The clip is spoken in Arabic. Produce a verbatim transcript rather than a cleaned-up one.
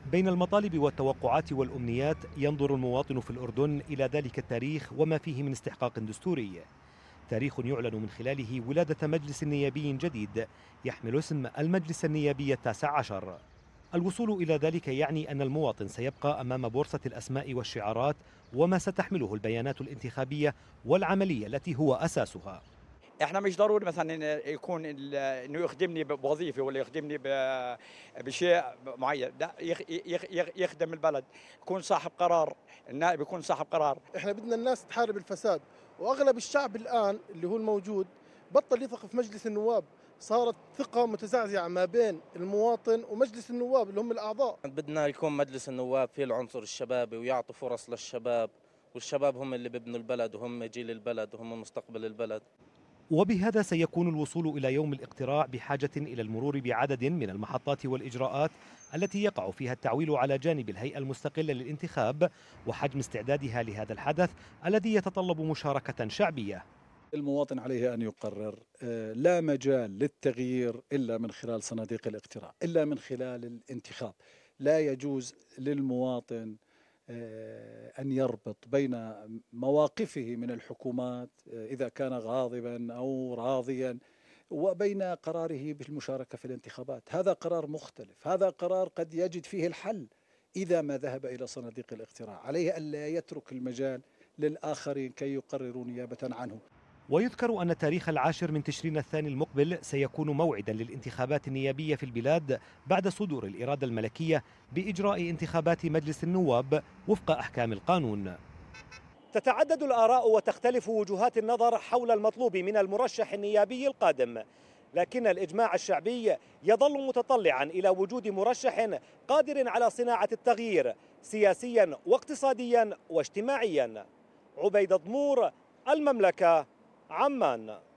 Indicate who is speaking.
Speaker 1: بين المطالب والتوقعات والأمنيات ينظر المواطن في الأردن إلى ذلك التاريخ وما فيه من استحقاق دستوري، تاريخ يعلن من خلاله ولادة مجلس نيابي جديد يحمل اسم المجلس النيابي التاسع عشر. الوصول إلى ذلك يعني أن المواطن سيبقى أمام بورصة الأسماء والشعارات وما ستحمله البيانات الانتخابية والعملية التي هو أساسها.
Speaker 2: احنا مش ضروري مثلا إن يكون ال- انه يخدمني ب- بوظيفه ولا يخدمني ب- بشيء معين، لا يخ- يخ- يخ- يخدم البلد، يكون صاحب قرار، النائب يكون صاحب قرار.
Speaker 3: احنا بدنا الناس تحارب الفساد، واغلب الشعب الان اللي هو الموجود بطل يثق في مجلس النواب. صارت ثقة متزعزعة ما بين المواطن ومجلس النواب اللي هم الأعضاء.
Speaker 4: بدنا يكون مجلس النواب فيه العنصر الشبابي ويعطوا فرص للشباب، والشباب هم اللي بيبنوا البلد وهم جيل البلد وهم مستقبل البلد.
Speaker 1: وبهذا سيكون الوصول إلى يوم الاقتراع بحاجة إلى المرور بعدد من المحطات والإجراءات التي يقع فيها التعويل على جانب الهيئة المستقلة للانتخاب وحجم استعدادها لهذا الحدث الذي يتطلب مشاركة شعبية.
Speaker 5: المواطن عليه أن يقرر، آه، لا مجال للتغيير إلا من خلال صناديق الاقتراع، إلا من خلال الانتخاب. لا يجوز للمواطن آه، أن يربط بين مواقفه من الحكومات آه، إذا كان غاضبا أو راضيا وبين قراره بالمشاركة في الانتخابات. هذا قرار مختلف، هذا قرار قد يجد فيه الحل إذا ما ذهب إلى صناديق الاقتراع. عليه ألا يترك المجال للآخرين كي يقرروا نيابة عنه.
Speaker 1: ويذكر أن تاريخ العاشر من تشرين الثاني المقبل سيكون موعدا للانتخابات النيابية في البلاد بعد صدور الإرادة الملكية بإجراء انتخابات مجلس النواب وفق أحكام القانون. تتعدد الآراء وتختلف وجهات النظر حول المطلوب من المرشح النيابي القادم، لكن الإجماع الشعبي يظل متطلعا إلى وجود مرشح قادر على صناعة التغيير سياسيا واقتصاديا واجتماعيا. عبيد ضمور، المملكة، عمان.